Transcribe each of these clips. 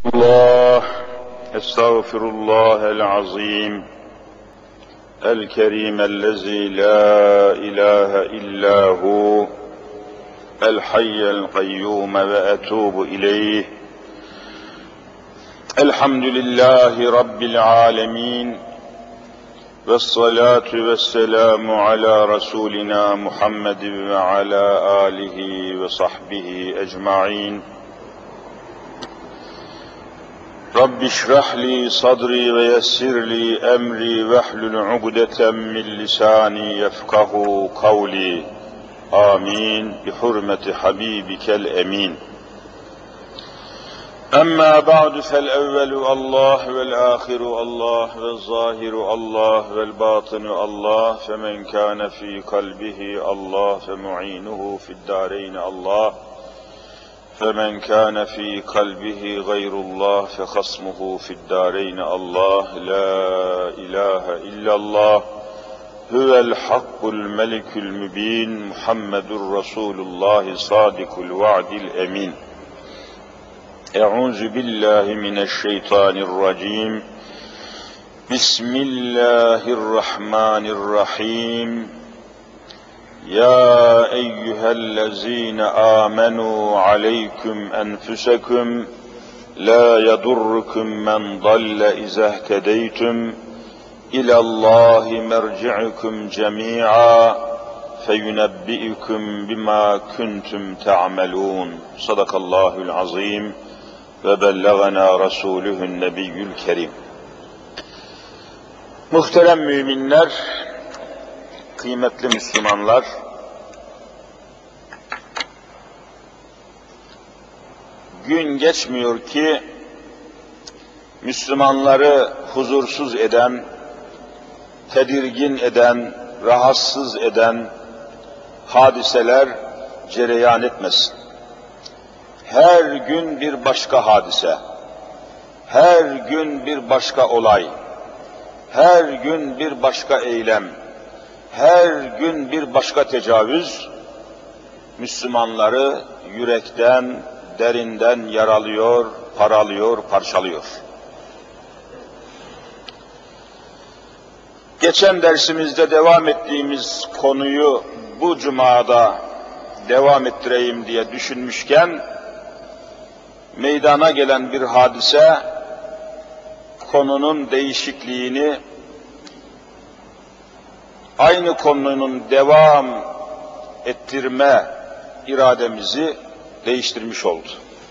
الله استغفر الله العظيم الكريم الذي لا إله إلا هو الحي القيوم وأتوب إليه. الحمد لله رب العالمين والصلاة والسلام على رسولنا محمد وعلى آله وصحبه أجمعين. رب اشرح لي صدري ويسر لي أمري واحلل عقدة من لساني يفقه قولي. آمين بحرمة حبيبك الأمين. أما بعد فالأول الله والآخر الله والظاهر الله والباطن الله، فمن كان في قلبه الله فمعينه في الدارين الله، فمن كان في قلبه غير الله فخصمه في الدارين الله. لا إله إلا الله هو الحق الملك المبين محمد رسول الله صادق الوعد الأمين. أعوذ بالله من الشيطان الرجيم. بسم الله الرحمن الرحيم. يا أيها الذين آمنوا عليكم أنفسكم لا يضركم من ضل إذا اهتديتم إلى الله مرجعكم جميعا فينبئكم بما كنتم تعملون. صدق الله العظيم وبلغنا رسوله النبي الكريم. Muhterem müminler, kıymetli Müslümanlar, gün geçmiyor ki Müslümanları huzursuz eden, tedirgin eden, rahatsız eden hadiseler cereyan etmesin. Her gün bir başka hadise, her gün bir başka olay, her gün bir başka eylem, her gün bir başka tecavüz, Müslümanları yürekten, derinden yaralıyor, paralıyor, parçalıyor. Geçen dersimizde devam ettiğimiz konuyu bu cumada devam ettireyim diye düşünmüşken, meydana gelen bir hadise, konunun değişikliğini, aynı konunun devam ettirme irademizi değiştirmiş oldu.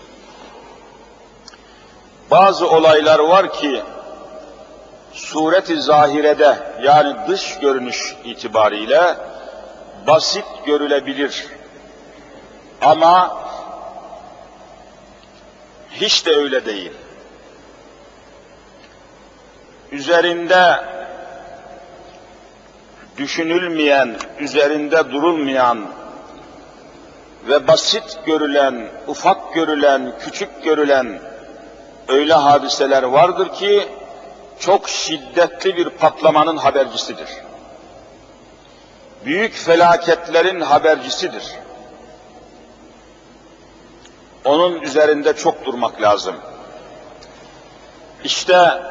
Bazı olaylar var ki, suret-i zahirede, yani dış görünüş itibariyle basit görülebilir. Ama hiç de öyle değil. Üzerinde düşünülmeyen, üzerinde durulmayan ve basit görülen, ufak görülen, küçük görülen öyle hadiseler vardır ki çok şiddetli bir patlamanın habercisidir. Büyük felaketlerin habercisidir. Onun üzerinde çok durmak lazım. İşte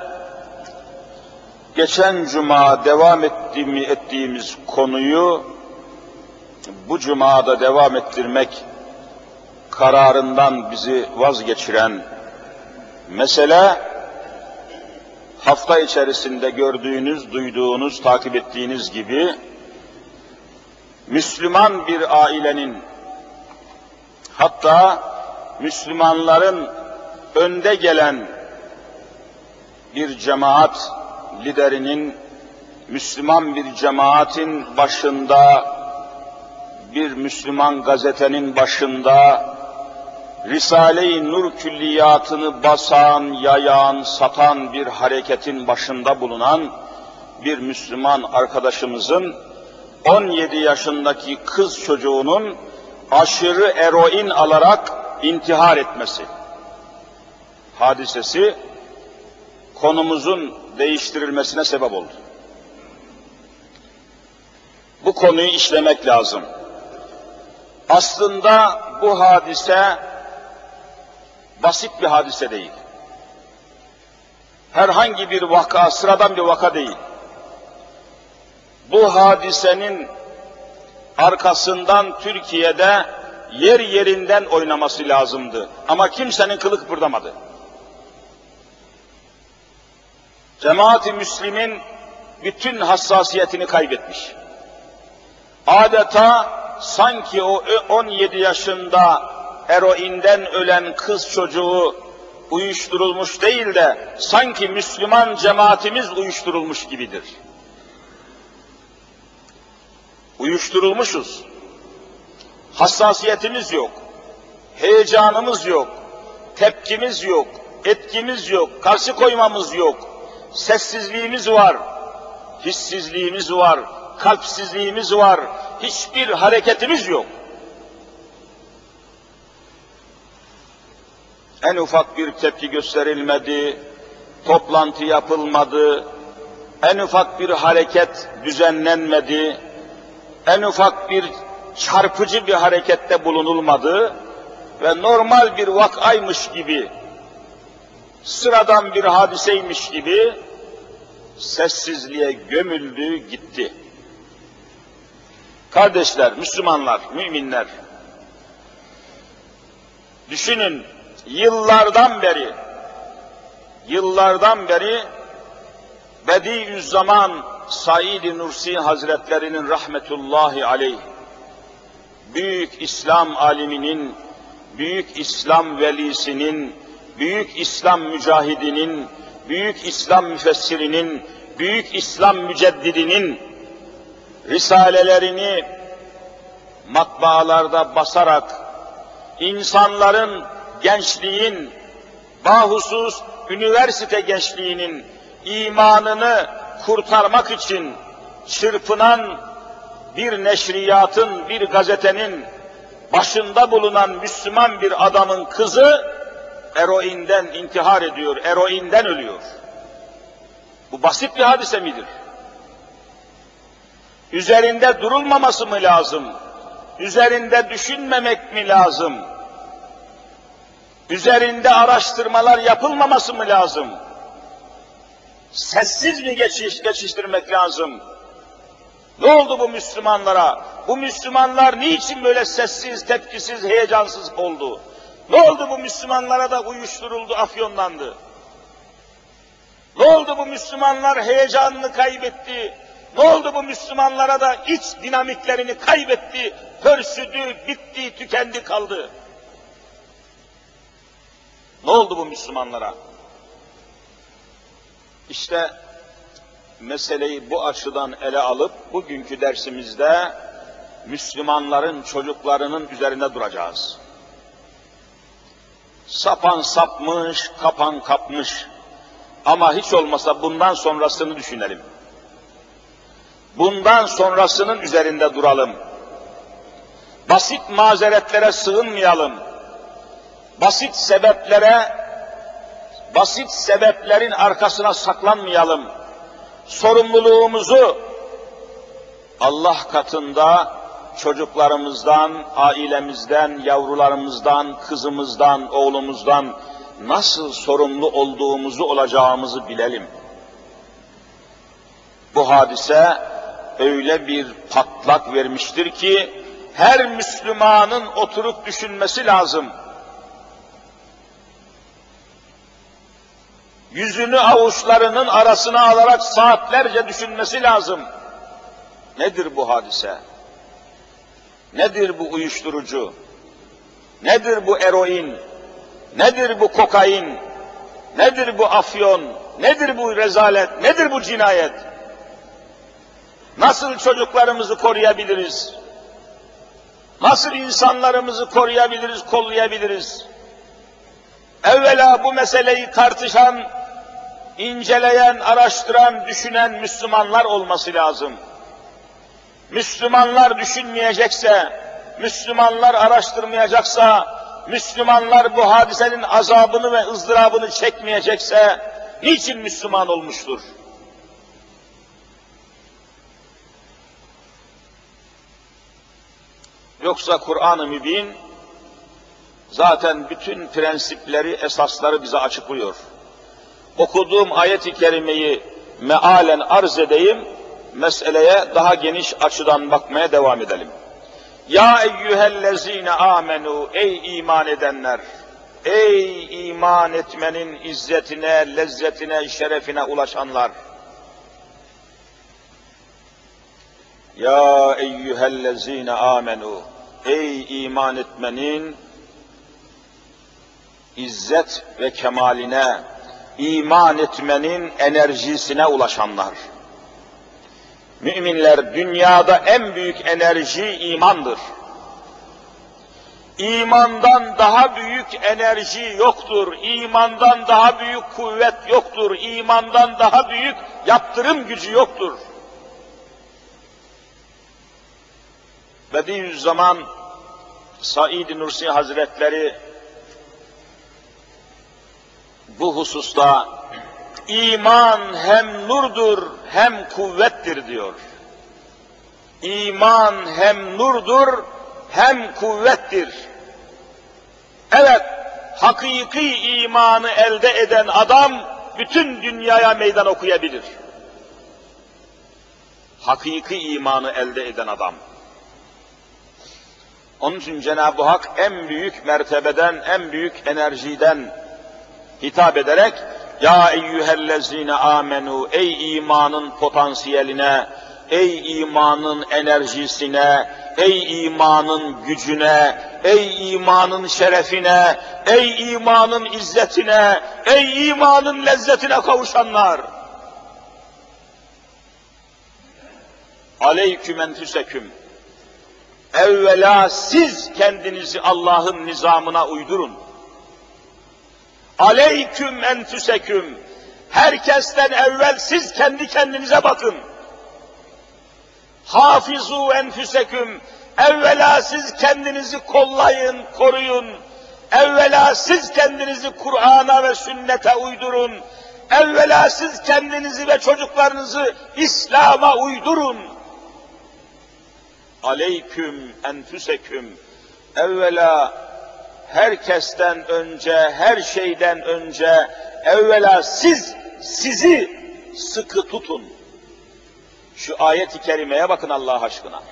geçen cuma devam ettiğimiz konuyu bu cumada devam ettirmek kararından bizi vazgeçiren mesele, hafta içerisinde gördüğünüz, duyduğunuz, takip ettiğiniz gibi Müslüman bir ailenin, hatta Müslümanların önde gelen bir cemaat liderinin, Müslüman bir cemaatin başında, bir Müslüman gazetenin başında, Risale-i Nur külliyatını basan, yayan, satan bir hareketin başında bulunan bir Müslüman arkadaşımızın 17 yaşındaki kız çocuğunun aşırı eroin alarak intihar etmesi hadisesi konumuzun değiştirilmesine sebep oldu. Bu konuyu işlemek lazım. Aslında bu hadise basit bir hadise değil. herhangi bir vaka, sıradan bir vaka değil. Bu hadisenin arkasından Türkiye'de yer yerinden oynaması lazımdı. Ama kimsenin kılı kıpırdamadı. Cemaat-i Müslim'in bütün hassasiyetini kaybetmiş. Adeta sanki o 17 yaşında eroinden ölen kız çocuğu uyuşturulmuş değil de sanki Müslüman cemaatimiz uyuşturulmuş gibidir. Uyuşturulmuşuz. Hassasiyetimiz yok. Heyecanımız yok. Tepkimiz yok. Etkimiz yok. Karşı koymamız yok. Sessizliğimiz var. Hissizliğimiz var. Kalpsizliğimiz var. Hiçbir hareketimiz yok. En ufak bir tepki gösterilmedi, toplantı yapılmadı, en ufak bir hareket düzenlenmedi, en ufak bir çarpıcı bir harekette bulunulmadı ve normal bir vakaymış gibi, sıradan bir hadiseymiş gibi sessizliğe gömüldü gitti. Kardeşler, Müslümanlar, müminler, düşünün, yıllardan beri Bediüzzaman Said-i Nursi Hazretlerinin rahmetullahi aleyh, büyük İslam aliminin, büyük İslam velisinin, büyük İslam mücahidinin, büyük İslam müfessirinin, büyük İslam müceddidinin risalelerini matbaalarda basarak insanların, gençliğin, bahusus üniversite gençliğinin imanını kurtarmak için çırpınan bir neşriyatın, bir gazetenin başında bulunan Müslüman bir adamın kızı eroinden intihar ediyor, eroinden ölüyor. Bu basit bir hadise midir? Üzerinde durulmaması mı lazım? Üzerinde düşünmemek mi lazım? Üzerinde araştırmalar yapılmaması mı lazım? Sessiz mi geçiştirmek lazım? Ne oldu bu Müslümanlara? Bu Müslümanlar niçin böyle sessiz, tepkisiz, heyecansız oldu? Ne oldu bu Müslümanlara da uyuşturuldu, afyonlandı? Ne oldu bu Müslümanlar heyecanını kaybetti? Ne oldu bu Müslümanlara da iç dinamiklerini kaybetti, pörsüdü, bitti, tükendi, kaldı? Ne oldu bu Müslümanlara? İşte meseleyi bu açıdan ele alıp bugünkü dersimizde Müslümanların çocuklarının üzerinde duracağız. Sapan sapmış, kapan kapmış. Ama hiç olmasa bundan sonrasını düşünelim. Bundan sonrasının üzerinde duralım. Basit mazeretlere sığınmayalım. Basit sebeplerin arkasına saklanmayalım. Sorumluluğumuzu Allah katında çocuklarımızdan, ailemizden, yavrularımızdan, kızımızdan, oğlumuzdan nasıl sorumlu olacağımızı bilelim. Bu hadise öyle bir patlak vermiştir ki her Müslümanın oturup düşünmesi lazım. Yüzünü avuçlarının arasına alarak saatlerce düşünmesi lazım. Nedir bu hadise? Nedir bu uyuşturucu? Nedir bu eroin? Nedir bu kokain? Nedir bu afyon? Nedir bu rezalet? Nedir bu cinayet? Nasıl çocuklarımızı koruyabiliriz? Nasıl insanlarımızı koruyabiliriz, kollayabiliriz? Evvela bu meseleyi tartışan, inceleyen, araştıran, düşünen Müslümanlar olması lazım. Müslümanlar düşünmeyecekse, Müslümanlar araştırmayacaksa, Müslümanlar bu hadisenin azabını ve ızdırabını çekmeyecekse, niçin Müslüman olmuştur? Yoksa Kur'an-ı Mübin zaten bütün prensipleri, esasları bize açıklıyor. okuduğum ayet-i kerimeyi mealen arz edeyim, meseleye daha geniş açıdan bakmaya devam edelim. Ya eyyühellezine amenu, ey iman edenler, ey iman etmenin izzetine, lezzetine, şerefine ulaşanlar. Ya eyyühellezine amenu, ey iman etmenin izzet ve kemaline, iman etmenin enerjisine ulaşanlar. Müminler, dünyada en büyük enerji imandır. İmandan daha büyük enerji yoktur. İmandan daha büyük kuvvet yoktur. İmandan daha büyük yaptırım gücü yoktur. Bediüzzaman Said Nursi Hazretleri bu hususta iman hem nurdur hem kuvvettir diyor. İman hem nurdur hem kuvvettir. Evet, hakiki imanı elde eden adam bütün dünyaya meydan okuyabilir. Hakiki imanı elde eden adam. Onun için Cenab-ı Hak en büyük mertebeden, en büyük enerjiden hitap ederek ya eyyühellezine amenu, ey imanın potansiyeline, ey imanın enerjisine, ey imanın gücüne, ey imanın şerefine, ey imanın izzetine, ey imanın lezzetine kavuşanlar. Aleyküm enfüseküm. Evvela siz kendinizi Allah'ın nizamına uydurun. Aleyküm enfüseküm. Herkesten evvel siz kendi kendinize bakın. Hafizu enfüseküm. Evvela siz kendinizi kollayın, koruyun. Evvela siz kendinizi Kur'an'a ve sünnete uydurun. Evvela siz kendinizi ve çocuklarınızı İslam'a uydurun. Aleyküm enfüseküm. Evvela herkesten önce, her şeyden önce, evvela sizi sıkı tutun. Şu ayet-i kerimeye bakın Allah aşkına.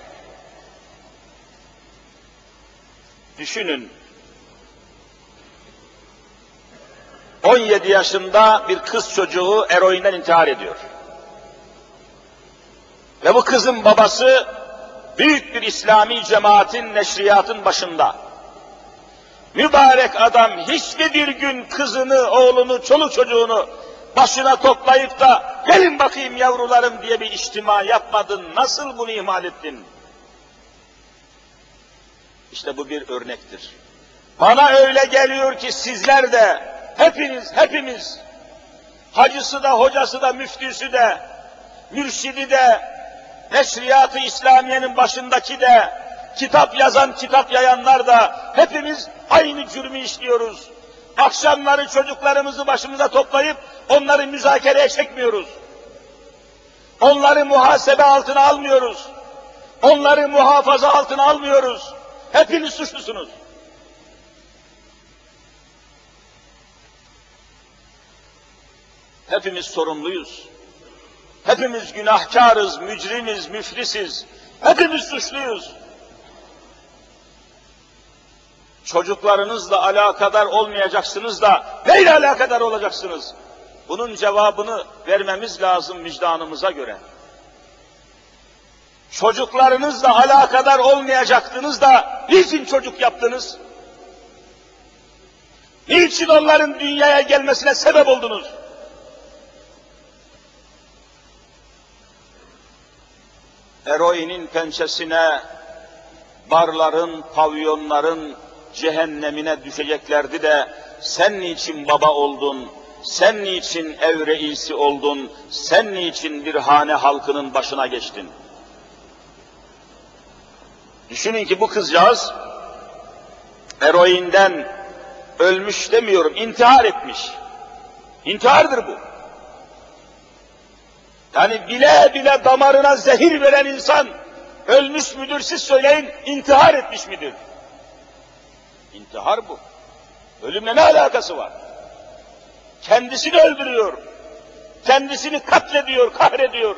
Düşünün, 17 yaşında bir kız çocuğu eroinden intihar ediyor. Ve bu kızın babası büyük bir İslami cemaatin, neşriyatın başında. Mübarek adam hiçbir gün kızını, oğlunu, çoluk çocuğunu başına toplayıp da gelin bakayım yavrularım diye bir içtima yapmadın, nasıl bunu ihmal ettin? İşte bu bir örnektir. Bana öyle geliyor ki sizler de, hepimiz, hacısı da, hocası da, müftüsü de, mürşidi de, neşriyat-ı İslamiye'nin başındaki de, kitap yazan, kitap yayanlar da, hepimiz aynı cürmü işliyoruz. Akşamları çocuklarımızı başımıza toplayıp, onları müzakereye çekmiyoruz. Onları muhasebe altına almıyoruz. Onları muhafaza altına almıyoruz. Hepiniz suçlusunuz. Hepimiz sorumluyuz. Hepimiz günahkarız, mücrimiz, müflisiz. Hepimiz suçluyuz. Çocuklarınızla alakadar olmayacaksınız da neyle alakadar olacaksınız? Bunun cevabını vermemiz lazım vicdanımıza göre. Çocuklarınızla alakadar olmayacaktınız da niçin çocuk yaptınız? Niçin onların dünyaya gelmesine sebep oldunuz? Eroinin pençesine, barların, pavyonların cehennemine düşeceklerdi de sen niçin baba oldun, sen niçin ev reisi oldun, sen niçin bir hane halkının başına geçtin? Düşünün ki bu kızcağız eroinden ölmüş demiyorum, intihar etmiş. İntihardır bu. Yani bile bile damarına zehir veren insan ölmüş müdür, siz söyleyin, intihar etmiş midir? İntihar bu. Ölümle ne alakası var? kendisini öldürüyor, kendisini katlediyor, kahrediyor.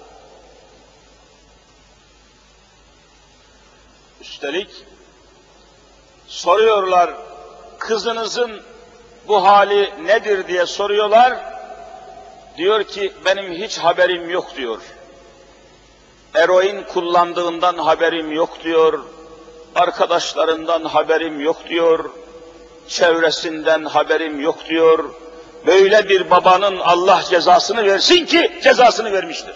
Üstelik soruyorlar, kızınızın bu hali nedir diye soruyorlar. Diyor ki benim hiç haberim yok diyor. Eroin kullandığından haberim yok diyor. Arkadaşlarından haberim yok diyor. Çevresinden haberim yok diyor. Böyle bir babanın Allah cezasını versin ki cezasını vermiştir.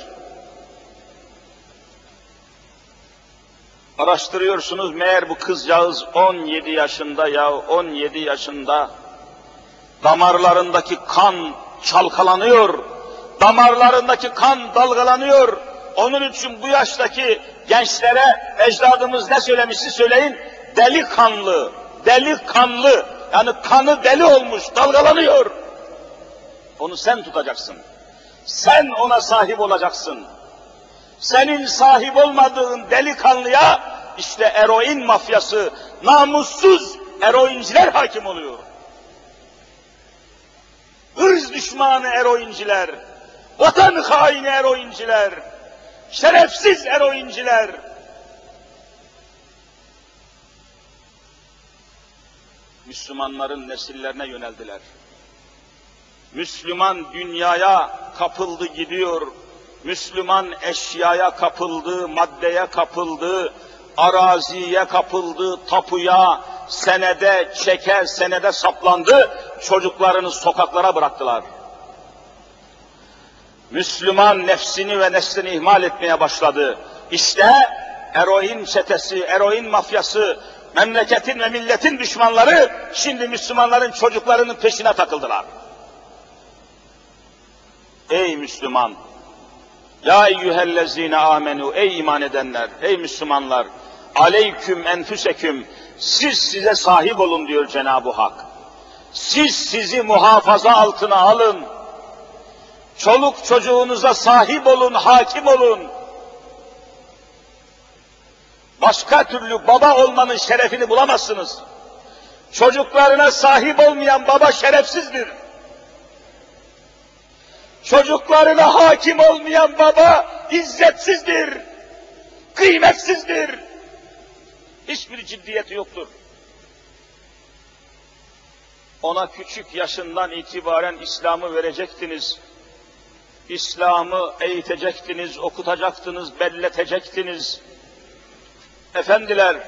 Araştırıyorsunuz, meğer bu kızcağız 17 yaşında, ya 17 yaşında, damarlarındaki kan çalkalanıyor, damarlarındaki kan dalgalanıyor. Onun için bu yaştaki gençlere ecdadımız ne söylemişti söyleyin? Delikanlı, delikanlı, yani kanı deli olmuş, dalgalanıyor. Onu sen tutacaksın, sen ona sahip olacaksın. Senin sahip olmadığın delikanlıya işte eroin mafyası, namussuz eroinciler hakim oluyor. Hırz düşmanı eroinciler, vatan haini eroinciler, şerefsiz eroinciler. Müslümanların nesillerine yöneldiler. Müslüman dünyaya kapıldı gidiyor. Müslüman eşyaya kapıldı, maddeye kapıldı, araziye kapıldı, tapuya, senede, çeker, senede saplandı, çocuklarını sokaklara bıraktılar. Müslüman nefsini ve neslini ihmal etmeye başladı. İşte eroin çetesi, eroin mafyası, memleketin ve milletin düşmanları şimdi Müslümanların çocuklarının peşine takıldılar. Ey Müslüman! Ya eyyühellezine amenu, ey iman edenler, ey Müslümanlar, aleyküm enfüseküm, siz size sahip olun diyor Cenab-ı Hak. Siz sizi muhafaza altına alın, çoluk çocuğunuza sahip olun, hakim olun. Başka türlü baba olmanın şerefini bulamazsınız. Çocuklarına sahip olmayan baba şerefsizdir. Çocuklarına hakim olmayan baba izzetsizdir, kıymetsizdir. Hiçbir ciddiyeti yoktur. Ona küçük yaşından itibaren İslam'ı verecektiniz. İslam'ı eğitecektiniz, okutacaktınız, belletecektiniz. Efendiler,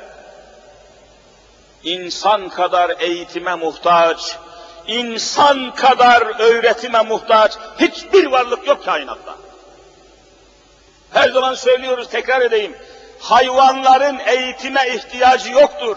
insan kadar eğitime muhtaç, İnsan kadar öğretime muhtaç hiçbir varlık yok kainatta. Her zaman söylüyoruz, tekrar edeyim. Hayvanların eğitime ihtiyacı yoktur.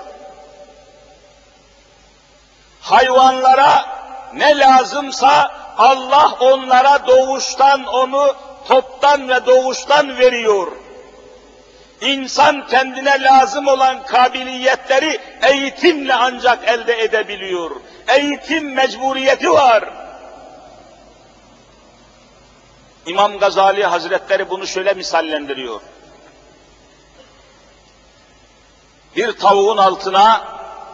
Hayvanlara ne lazımsa Allah onlara doğuştan onu toptan ve doğuştan veriyor. İnsan kendine lazım olan kabiliyetleri eğitimle ancak elde edebiliyor. Eğitim mecburiyeti var. İmam Gazali Hazretleri bunu şöyle misallendiriyor. Bir tavuğun altına,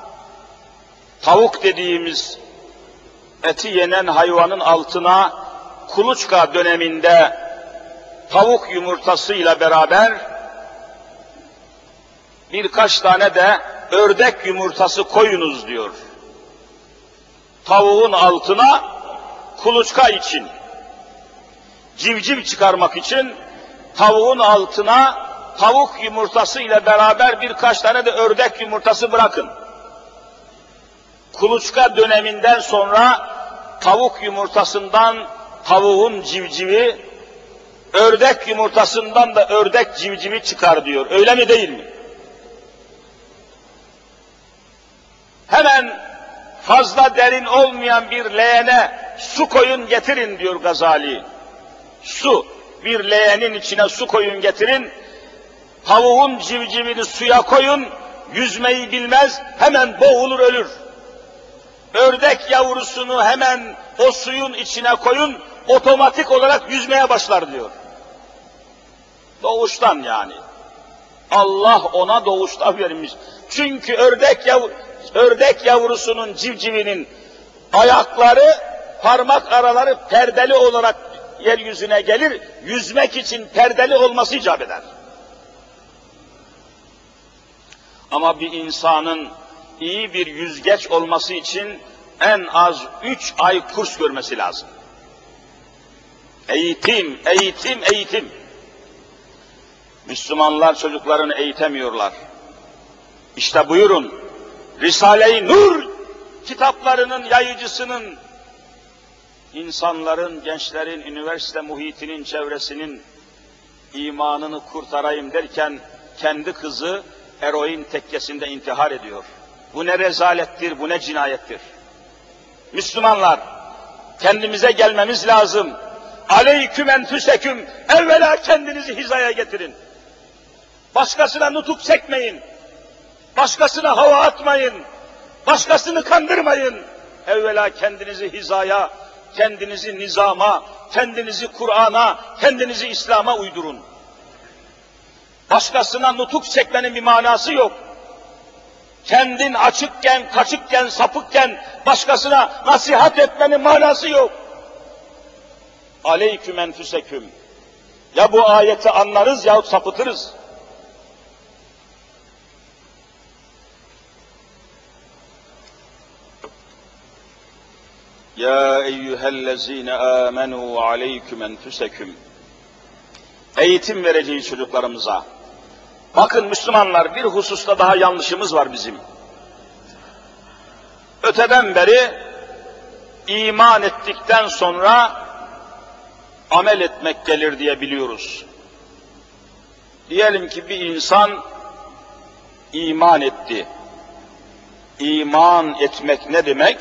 tavuk dediğimiz eti yenen hayvanın altına kuluçka döneminde tavuk yumurtasıyla beraber birkaç tane de ördek yumurtası koyunuz diyor. Tavuğun altına kuluçka için, civciv çıkarmak için tavuğun altına tavuk yumurtası ile beraber birkaç tane de ördek yumurtası bırakın. Kuluçka döneminden sonra tavuk yumurtasından tavuğun civcivi, ördek yumurtasından da ördek civcivi çıkar diyor. Öyle mi değil mi? Hemen fazla derin olmayan bir leğene su koyun getirin diyor Gazali. Su, bir leğenin içine su koyun getirin, tavuğun civcivini suya koyun, yüzmeyi bilmez, hemen boğulur ölür. Ördek yavrusunu hemen o suyun içine koyun, otomatik olarak yüzmeye başlar diyor. Doğuştan yani. Allah ona doğuştan vermiş. Çünkü ördek yavrusunun, civcivinin ayakları parmak araları perdeli olarak yeryüzüne gelir, yüzmek için perdeli olması icap eder. Ama bir insanın iyi bir yüzgeç olması için en az 3 ay kurs görmesi lazım. Eğitim, eğitim, eğitim. Müslümanlar çocuklarını eğitemiyorlar. İşte buyurun, Risale-i Nur kitaplarının yayıcısının, insanların, gençlerin, üniversite muhitinin, çevresinin imanını kurtarayım derken kendi kızı eroin tekkesinde intihar ediyor. Bu ne rezalettir, bu ne cinayettir. Müslümanlar, kendimize gelmemiz lazım. Aleyküm enfüseküm, evvela kendinizi hizaya getirin. Başkasına nutuk çekmeyin. Başkasına hava atmayın. Başkasını kandırmayın. Evvela kendinizi hizaya, kendinizi nizama, kendinizi Kur'an'a, kendinizi İslam'a uydurun. Başkasına nutuk çekmenin bir manası yok. Kendin açıkken, kaçıkken, sapıkken başkasına nasihat etmenin manası yok. Aleyküm enfüseküm. Ya bu ayeti anlarız yahut sapıtırız. Ya eyyühellezine amenu aleyküm enfüseküm. Eğitim vereceğiz çocuklarımıza. Bakın Müslümanlar, bir hususta daha yanlışımız var bizim. Öteden beri iman ettikten sonra amel etmek gelir diye biliyoruz. Diyelim ki bir insan iman etti. İman etmek ne demek?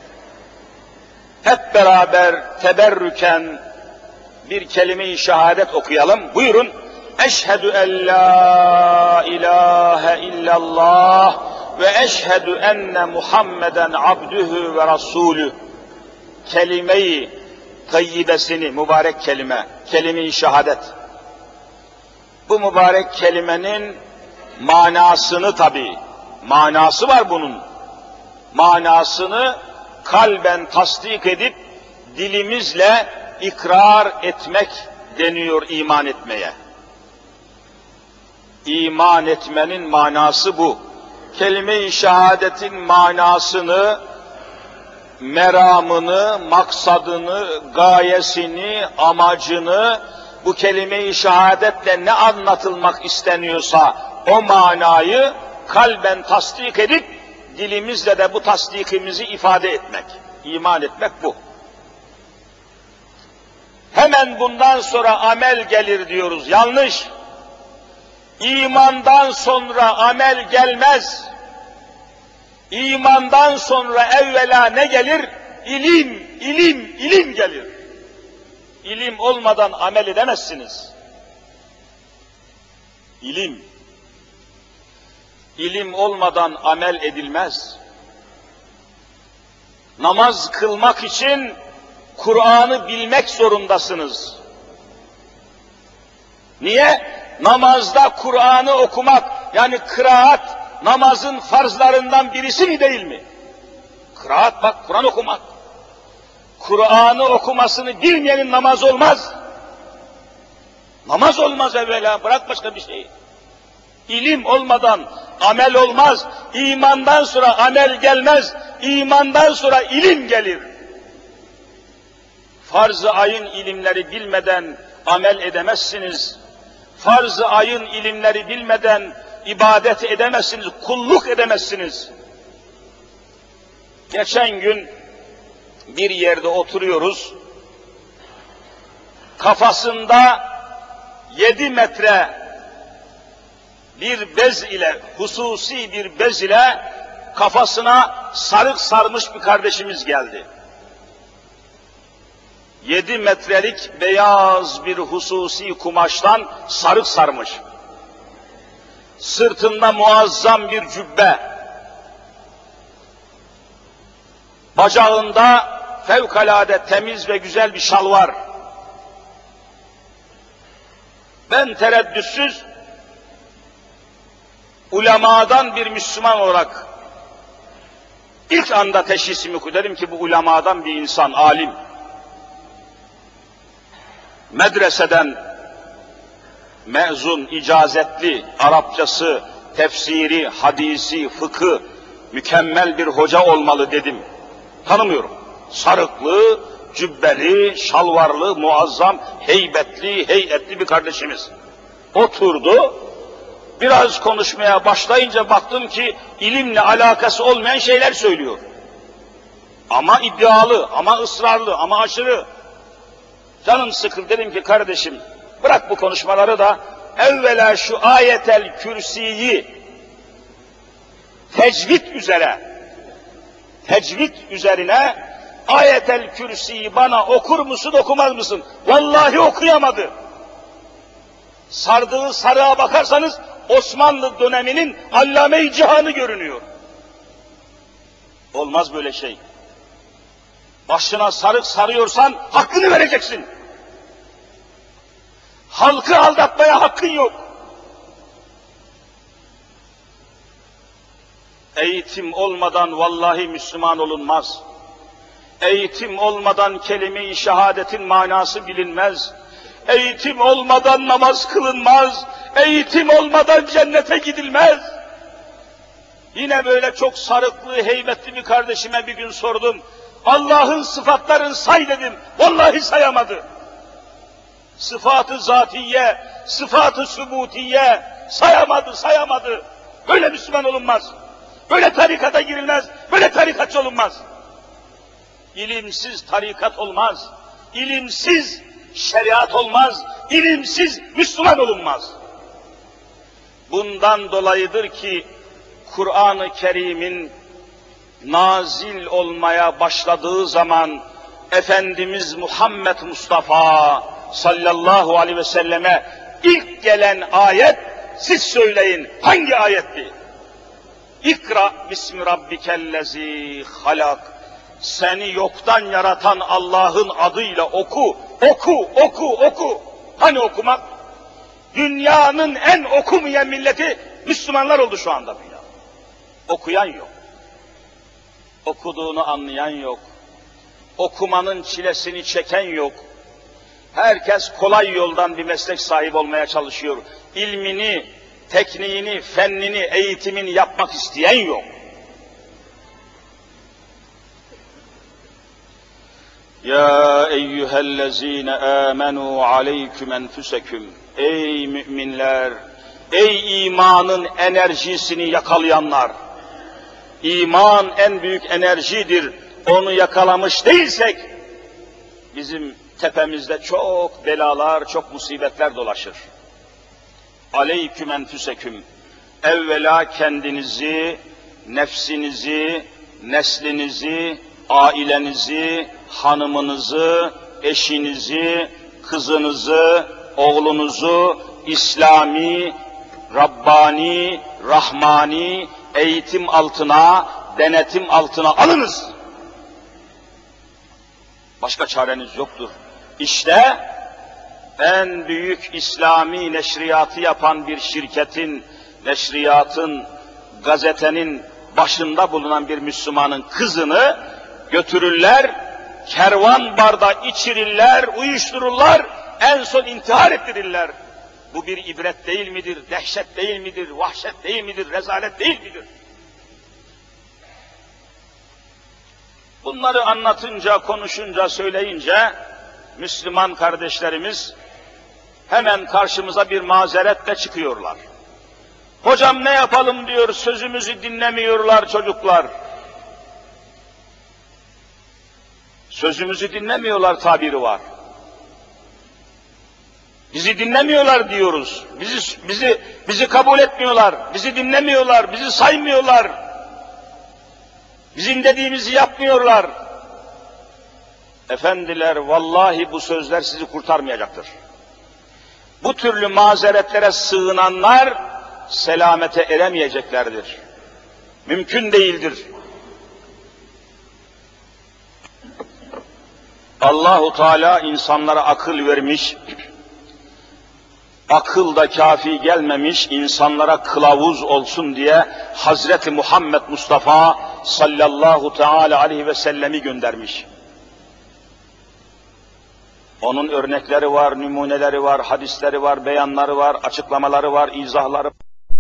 Hep beraber teberrüken bir kelime-i şehadet okuyalım. Buyurun. Eşhedü en la ilahe illallah ve eşhedü enne Muhammeden abdühü ve rasulü. Kelime-i tayyibesini, mübarek kelime, kelime-i şehadet. Bu mübarek kelimenin manasını tabii, manası var bunun. Manasını kalben tasdik edip dilimizle ikrar etmek deniyor iman etmeye. İman etmenin manası bu. Kelime-i şehadetin manasını, meramını, maksadını, gayesini, amacını, bu kelime-i şehadetle ne anlatılmak isteniyorsa o manayı kalben tasdik edip dilimizle de bu tasdikimizi ifade etmek. İman etmek bu. Hemen bundan sonra amel gelir diyoruz. Yanlış. İmandan sonra amel gelmez. İmandan sonra evvela ne gelir? İlim, ilim, ilim gelir. İlim olmadan amel edemezsiniz. İlim. İlim olmadan amel edilmez. Namaz kılmak için Kur'an'ı bilmek zorundasınız. Niye? Namazda Kur'an'ı okumak, yani kıraat, namazın farzlarından birisi mi değil mi? Kıraat bak, Kur'an okumak. Kur'an'ı okumasını bilmeyenin namaz olmaz. Namaz olmaz evvela, bırak başka bir şey. İlim olmadan amel olmaz. İmandan sonra amel gelmez. İmandan sonra ilim gelir. Farz-ı ayın ilimleri bilmeden amel edemezsiniz. Farz-ı ayın ilimleri bilmeden ibadet edemezsiniz, kulluk edemezsiniz. Geçen gün bir yerde oturuyoruz. Kafasında 7 metre bir bez ile, hususi bir bez ile kafasına sarık sarmış bir kardeşimiz geldi. 7 metrelik beyaz bir hususi kumaştan sarık sarmış. Sırtında muazzam bir cübbe. Bacağında fevkalade temiz ve güzel bir şal var. Ben tereddütsüz ulemadan bir Müslüman olarak İlk anda teşhisimi derim ki bu ulemadan bir insan, alim. Medreseden mezun, icazetli, Arapçası, tefsiri, hadisi, fıkı, mükemmel bir hoca olmalı dedim. Tanımıyorum. Sarıklı, cübbeli, şalvarlı, muazzam, heybetli, heyetli bir kardeşimiz. Oturdu, biraz konuşmaya başlayınca baktım ki ilimle alakası olmayan şeyler söylüyor. Ama iddialı, ama ısrarlı, ama aşırı. Canım sıkıldı, dedim ki kardeşim bırak bu konuşmaları da evvela şu ayetel kürsiyi tecvid üzerine ayetel kürsiyi bana okur musun, okumaz mısın? Vallahi okuyamadı. Sardığı sarığa bakarsanız Osmanlı döneminin allame-i cihanı görünüyor. Olmaz böyle şey. Başına sarık sarıyorsan hakkını vereceksin. Halkı aldatmaya hakkın yok. Eğitim olmadan vallahi Müslüman olunmaz. Eğitim olmadan kelime-i şehadetin manası bilinmez. Eğitim olmadan namaz kılınmaz. Eğitim olmadan cennete gidilmez. Yine böyle çok sarıklı, heybetli bir kardeşime bir gün sordum. Allah'ın sıfatlarını say dedim. Vallahi sayamadı. Sıfat-ı zatiye, sıfat-ı sübutiye sayamadı. Böyle Müslüman olunmaz. Böyle tarikata girilmez. Böyle tarikatçı olunmaz. İlimsiz tarikat olmaz. İlimsiz şeriat olmaz. İlimsiz Müslüman olunmaz. Bundan dolayıdır ki Kur'an-ı Kerim'in nazil olmaya başladığı zaman Efendimiz Muhammed Mustafa sallallahu aleyhi ve selleme ilk gelen ayet, siz söyleyin hangi ayetti? İkra bismi rabbikellezi halak. Seni yoktan yaratan Allah'ın adıyla oku. Hani okumak? Dünyanın en okumayan milleti Müslümanlar oldu şu anda dünya. Okuyan yok. Okuduğunu anlayan yok. Okumanın çilesini çeken yok. Herkes kolay yoldan bir meslek sahibi olmaya çalışıyor. İlmini, tekniğini, fennini, eğitimini yapmak isteyen yok. Ya eyyühellezine amenu aleyküm enfüseküm. Ey müminler, ey imanın enerjisini yakalayanlar. İman en büyük enerjidir. Onu yakalamış değilsek bizim tepemizde çok belalar, çok musibetler dolaşır. Aleyküm enfüseküm. Evvela kendinizi, nefsinizi, neslinizi, ailenizi, hanımınızı, eşinizi, kızınızı, oğlunuzu İslami, Rabbani, Rahmani eğitim altına, denetim altına alınız. Başka çareniz yoktur. İşte en büyük İslami neşriyatı yapan bir şirketin, neşriyatın, gazetenin başında bulunan bir Müslümanın kızını götürürler, kervan barda içirirler, uyuştururlar, en son intihar ettirirler. Bu bir ibret değil midir, dehşet değil midir, vahşet değil midir, rezalet değil midir? Bunları anlatınca, konuşunca, söyleyince Müslüman kardeşlerimiz hemen karşımıza bir mazeretle çıkıyorlar. Hocam ne yapalım diyor, sözümüzü dinlemiyorlar çocuklar. Sözümüzü dinlemiyorlar tabiri var. Bizi dinlemiyorlar diyoruz. Bizi kabul etmiyorlar. Bizi dinlemiyorlar. Bizi saymıyorlar. Bizim dediğimizi yapmıyorlar. Efendiler, vallahi bu sözler sizi kurtarmayacaktır. Bu türlü mazeretlere sığınanlar selamete eremeyeceklerdir. Mümkün değildir. Allahu Teala insanlara akıl vermiş, akıl da kafi gelmemiş, insanlara kılavuz olsun diye Hazreti Muhammed Mustafa sallallahu teala aleyhi ve sellemi göndermiş. Onun örnekleri var, numuneleri var, hadisleri var, beyanları var, açıklamaları var, izahları.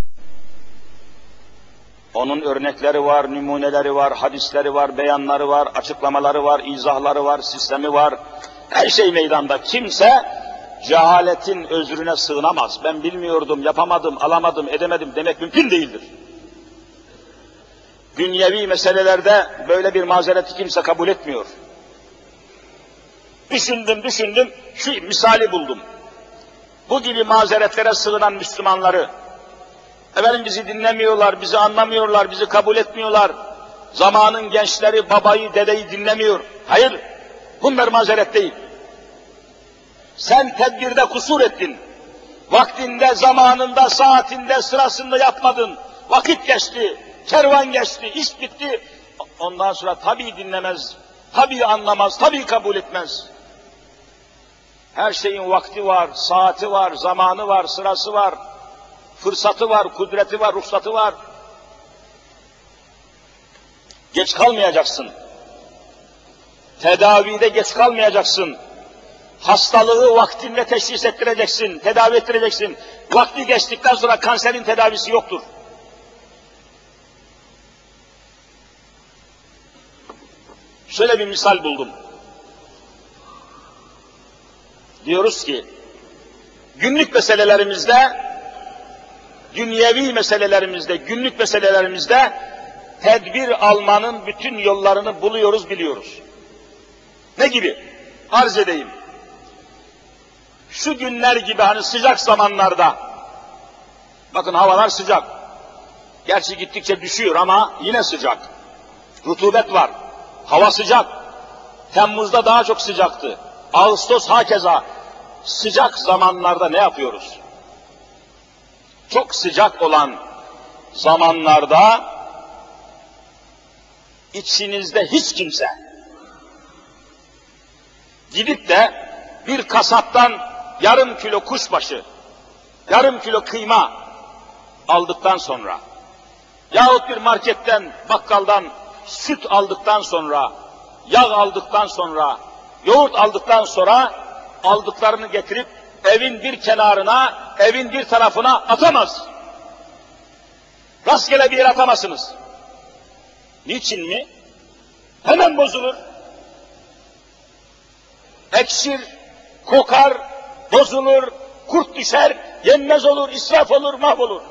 Onun örnekleri var, numuneleri var, hadisleri var, beyanları var, açıklamaları var, izahları var, sistemi var. Her şey meydanda. Kimse cehaletin özrüne sığınamaz. Ben bilmiyordum, yapamadım, alamadım, edemedim demek mümkün değildir. Dünyevi meselelerde böyle bir mazereti kimse kabul etmiyor. Düşündüm, şu misali buldum. Bu gibi mazeretlere sığınan Müslümanları, efendim bizi dinlemiyorlar, bizi anlamıyorlar, bizi kabul etmiyorlar. Zamanın gençleri babayı, dedeyi dinlemiyor. Hayır, bunlar mazeret değil. Sen tedbirde kusur ettin. Vaktinde, zamanında, saatinde, sırasında yapmadın. Vakit geçti, kervan geçti, iş bitti. Ondan sonra tabii dinlemez, tabii anlamaz, tabii kabul etmez. Her şeyin vakti var, saati var, zamanı var, sırası var, fırsatı var, kudreti var, ruhsatı var. Geç kalmayacaksın. Tedavide geç kalmayacaksın. Hastalığı vaktinde teşhis ettireceksin, tedavi ettireceksin. Vakti geçtikten sonra kanserin tedavisi yoktur. Şöyle bir misal buldum. Diyoruz ki, günlük meselelerimizde, dünyevi meselelerimizde, günlük meselelerimizde tedbir almanın bütün yollarını buluyoruz, biliyoruz. Ne gibi? Arz edeyim. Şu günler gibi hani sıcak zamanlarda, bakın havalar sıcak. Gerçi gittikçe düşüyor ama yine sıcak. Rutubet var. Hava sıcak. Temmuz'da daha çok sıcaktı. Ağustos hakeza. Sıcak zamanlarda ne yapıyoruz? Çok sıcak olan zamanlarda içinizde hiç kimse gidip de bir kasaptan yarım kilo kuşbaşı, yarım kilo kıyma aldıktan sonra yahut bir marketten, bakkaldan süt aldıktan sonra, yağ aldıktan sonra, yoğurt aldıktan sonra aldıklarını getirip evin bir kenarına, evin bir tarafına atamaz. Rastgele bir yere atamazsınız. Niçin mi? Hemen bozulur. Ekşir, kokar, bozulur, kurt düşer, yenmez olur, israf olur, mahvolur.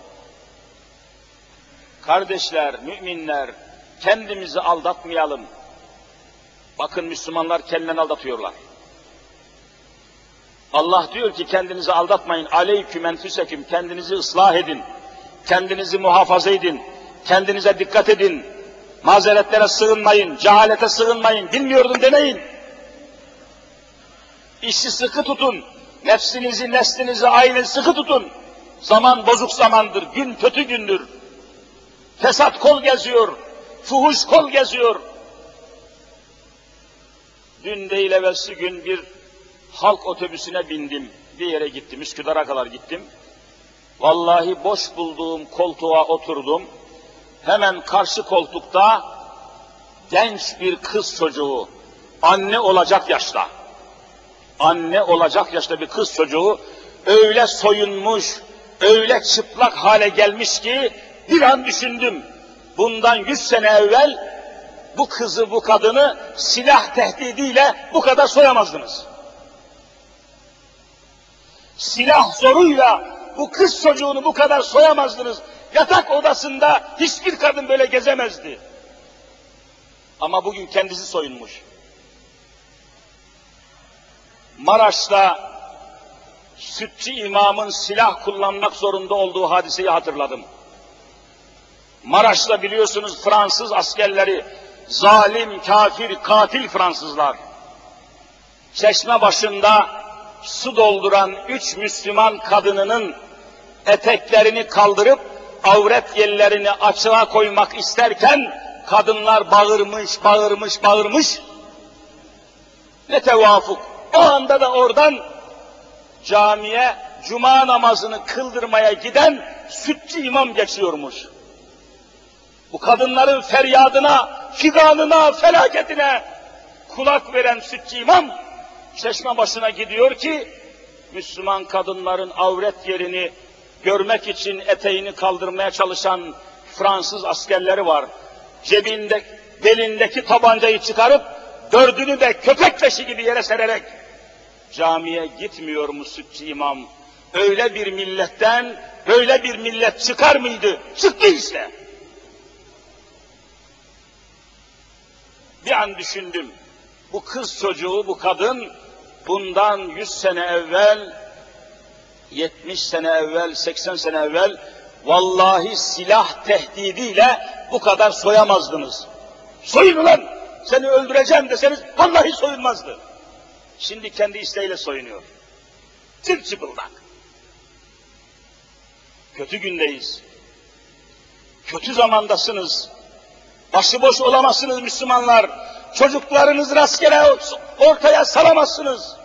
Kardeşler, müminler, kendimizi aldatmayalım. Bakın Müslümanlar kendilerini aldatıyorlar. Allah diyor ki kendinizi aldatmayın. Aleyküm enfüseküm, kendinizi ıslah edin. Kendinizi muhafaza edin. Kendinize dikkat edin. Mazeretlere sığınmayın, cehalete sığınmayın. Bilmiyordum demeyin. İşi sıkı tutun. Nefsinizi, neslinizi, ailenizi sıkı tutun. Zaman bozuk zamandır, gün kötü gündür. Fesat kol geziyor, fuhuş kol geziyor. Dün değil evvelsi gün bir halk otobüsüne bindim. Bir yere gittim, Üsküdar'a kadar gittim. Vallahi boş bulduğum koltuğa oturdum. Hemen karşı koltukta genç bir kız çocuğu, anne olacak yaşta. Anne olacak yaşta bir kız çocuğu öyle soyunmuş, öyle çıplak hale gelmiş ki bir an düşündüm. Bundan 100 sene evvel bu kızı, bu kadını silah tehdidiyle bu kadar soyamazdınız. Silah zoruyla bu kız çocuğunu bu kadar soyamazdınız. Yatak odasında hiçbir kadın böyle gezemezdi. Ama bugün kendisi soyunmuş. Maraş'ta sütçü imamın silah kullanmak zorunda olduğu hadiseyi hatırladım. Maraş'ta biliyorsunuz Fransız askerleri, zalim, kafir, katil Fransızlar. Çeşme başında su dolduran 3 Müslüman kadınının eteklerini kaldırıp avret yerlerini açığa koymak isterken kadınlar bağırmış. Ne tevafuk. O anda da oradan camiye cuma namazını kıldırmaya giden sütçü imam geçiyormuş. Bu kadınların feryadına, figanına, felaketine kulak veren sütçü imam, çeşme başına gidiyor ki, Müslüman kadınların avret yerini görmek için eteğini kaldırmaya çalışan Fransız askerleri var. Belindeki tabancayı çıkarıp, dördünü de köpek leşi gibi yere sererek, camiye gitmiyor mu sütçü imam? Öyle bir milletten, böyle bir millet çıkar mıydı? Çıktı işte. Bir an düşündüm, bu kız çocuğu, bu kadın, bundan 100 sene evvel, 70 sene evvel, 80 sene evvel, vallahi silah tehdidiyle bu kadar soyamazdınız. Soyun ulan, seni öldüreceğim deseniz, vallahi soyunmazdı. Şimdi kendi isteğiyle soyunuyor. Çıplak. Kötü gündeyiz. Kötü zamandasınız. Başıboş olamazsınız Müslümanlar. Çocuklarınızı rastgele ortaya salamazsınız.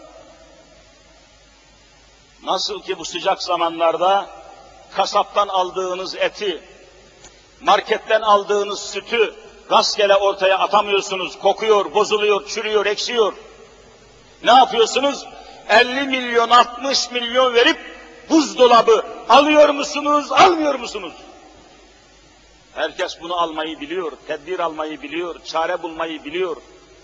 Nasıl ki bu sıcak zamanlarda kasaptan aldığınız eti, marketten aldığınız sütü rastgele ortaya atamıyorsunuz. Kokuyor, bozuluyor, çürüyor, ekşiyor. Ne yapıyorsunuz? 50 milyon, 60 milyon verip buzdolabı alıyor musunuz, almıyor musunuz? Herkes bunu almayı biliyor, tedbir almayı biliyor, çare bulmayı biliyor.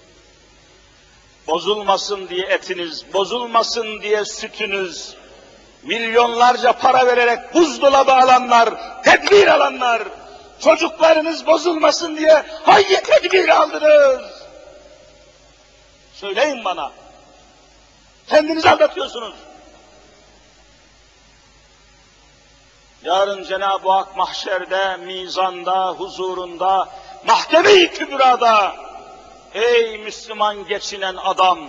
Bozulmasın diye etiniz, bozulmasın diye sütünüz, milyonlarca para vererek buzdolabı alanlar, tedbir alanlar, çocuklarınız bozulmasın diye hangi tedbir aldınız? Söyleyin bana. Kendinizi aldatıyorsunuz. Yarın Cenab-ı Hak mahşerde, mizanda, huzurunda, mahkeme-i kübrada, ey Müslüman geçinen adam,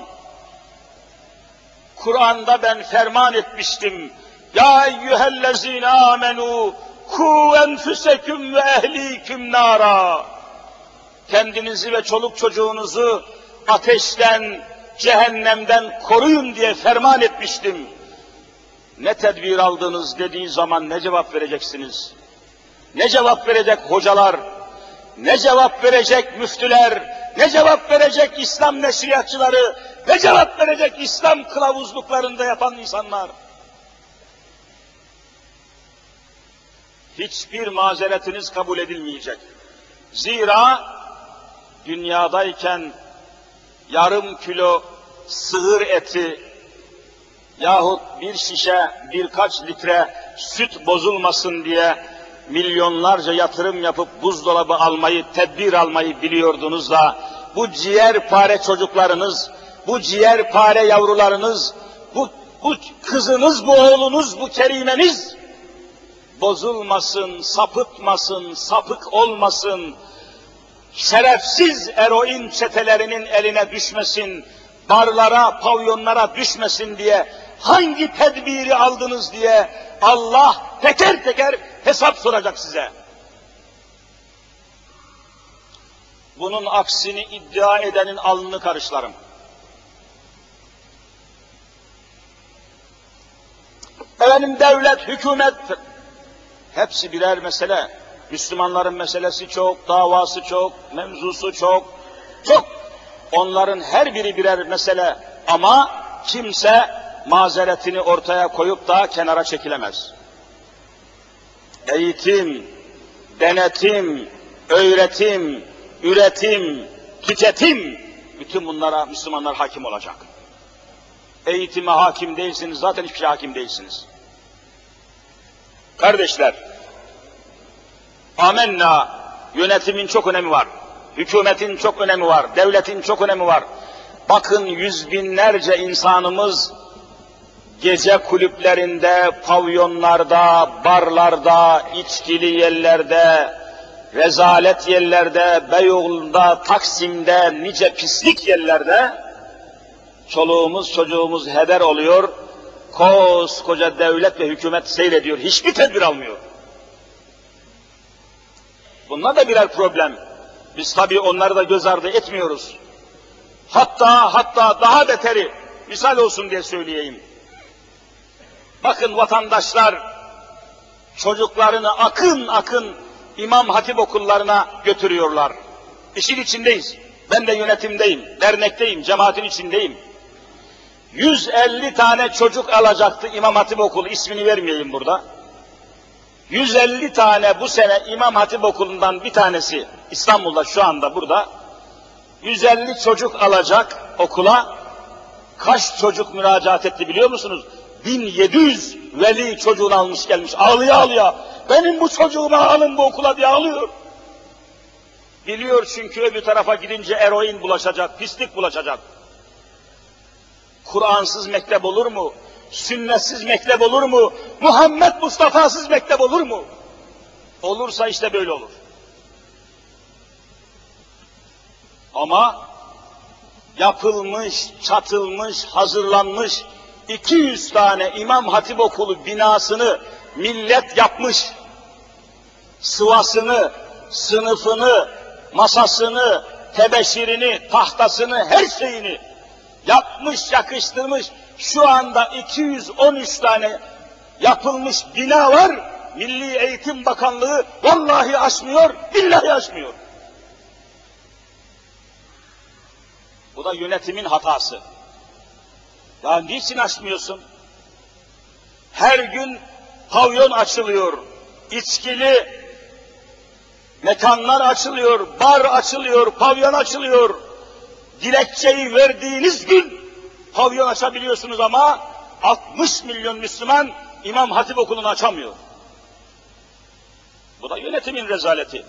Kur'an'da ben ferman etmiştim. Ya eyyühellezine amenu, ku enfüseküm ve ehliküm nara. Kendinizi ve çoluk çocuğunuzu ateşten, cehennemden koruyun diye ferman etmiştim. Ne tedbir aldınız dediği zaman ne cevap vereceksiniz? Ne cevap verecek hocalar? Ne cevap verecek müftüler? Ne cevap verecek İslam neşriyatçıları? Ne cevap verecek İslam kılavuzluklarında yapan insanlar? Hiçbir mazeretiniz kabul edilmeyecek. Zira dünyadayken yarım kilo sığır eti yahut bir şişe, birkaç litre süt bozulmasın diye milyonlarca yatırım yapıp buzdolabı almayı, tedbir almayı biliyordunuz da bu ciğerpare çocuklarınız, bu ciğerpare yavrularınız, bu kızınız, bu oğlunuz, bu kerimeniz bozulmasın, sapıtmasın, sapık olmasın, şerefsiz eroin çetelerinin eline düşmesin, barlara, pavyonlara düşmesin diye hangi tedbiri aldınız diye Allah teker teker hesap soracak size. Bunun aksini iddia edenin alnını karışlarım. Efendim devlet, hükümet, hepsi birer mesele. Müslümanların meselesi çok, davası çok, mevzusu çok, çok. Onların her biri birer mesele ama kimse mazeretini ortaya koyup da kenara çekilemez. Eğitim, denetim, öğretim, üretim, tüketim, bütün bunlara Müslümanlar hakim olacak. Eğitime hakim değilsiniz, zaten hiçbir şey hakim değilsiniz. Kardeşler, amenna, yönetimin çok önemi var. Hükümetin çok önemi var, devletin çok önemi var. Bakın yüz binlerce insanımız gece kulüplerinde, pavyonlarda, barlarda, içkili yerlerde, rezalet yerlerde, Beyoğlu'nda, Taksim'de, nice pislik yerlerde çoluğumuz çocuğumuz heder oluyor, koskoca devlet ve hükümet seyrediyor, hiçbir tedbir almıyor. Bunlar da birer problem. Biz tabii onları da göz ardı etmiyoruz. Hatta daha beteri, misal olsun diye söyleyeyim. Bakın vatandaşlar çocuklarını akın akın İmam Hatip okullarına götürüyorlar. İşin içindeyiz. Ben de yönetimdeyim, dernekteyim, cemaatin içindeyim. 150 tane çocuk alacaktı İmam Hatip okulu, ismini vermeyeyim burada. 150 tane bu sene İmam Hatip okulundan bir tanesi İstanbul'da şu anda burada. 150 çocuk alacak okula. Kaç çocuk müracaat etti biliyor musunuz? 1700 veli çocuğunu almış gelmiş, ağlaya ağlaya. Benim bu çocuğumu alın bu okula diye ağlıyor. Biliyor çünkü öbür tarafa gidince eroin bulaşacak, pislik bulaşacak. Kur'ansız mektep olur mu? Sünnetsiz mektep olur mu? Muhammed Mustafa'sız mektep olur mu? Olursa işte böyle olur. Ama yapılmış, çatılmış, hazırlanmış 200 tane İmam Hatip okulu binasını millet yapmış. Sıvasını, sınıfını, masasını, tebeşirini, tahtasını, her şeyini yapmış, yakıştırmış. Şu anda 213 tane yapılmış bina var. Milli Eğitim Bakanlığı vallahi aşmıyor, billahi aşmıyor. Bu da yönetimin hatası. Ya niçin aşmıyorsun? Her gün pavyon açılıyor, içkili mekanlar açılıyor, bar açılıyor, pavyon açılıyor. Dilekçeyi verdiğiniz gün pavyon açabiliyorsunuz ama 60 milyon Müslüman İmam Hatip okulunu açamıyor. Bu da yönetimin rezaleti.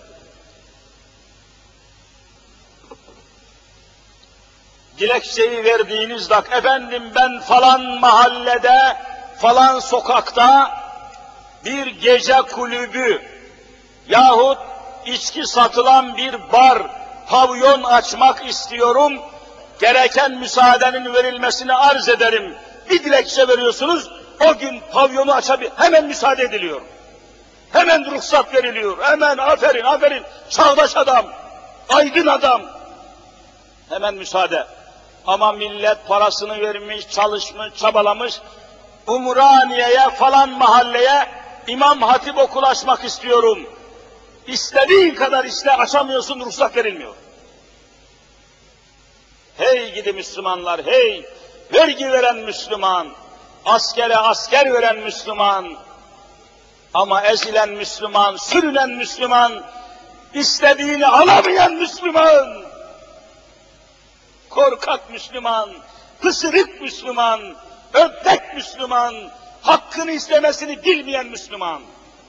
Dilekçeyi verdiğiniz dakika, efendim ben falan mahallede, falan sokakta bir gece kulübü yahut içki satılan bir bar, pavyon açmak istiyorum, gereken müsaadenin verilmesini arz ederim. Bir dilekçe veriyorsunuz, o gün pavyonu açabilir, hemen müsaade ediliyor. Hemen ruhsat veriliyor, hemen aferin, aferin, çağdaş adam, aydın adam, hemen müsaade. Ama millet parasını vermiş, çalışmış, çabalamış, Umraniye'ye falan mahalleye İmam Hatip okul açmak istiyorum. İstediğin kadar iste, açamıyorsun, ruhsat verilmiyor. Hey gidi Müslümanlar, hey! Vergi veren Müslüman, askere asker veren Müslüman, ama ezilen Müslüman, sürünen Müslüman, istediğini alamayan Müslüman, korkak Müslüman, pısırık Müslüman, öpek Müslüman, hakkını istemesini bilmeyen Müslüman.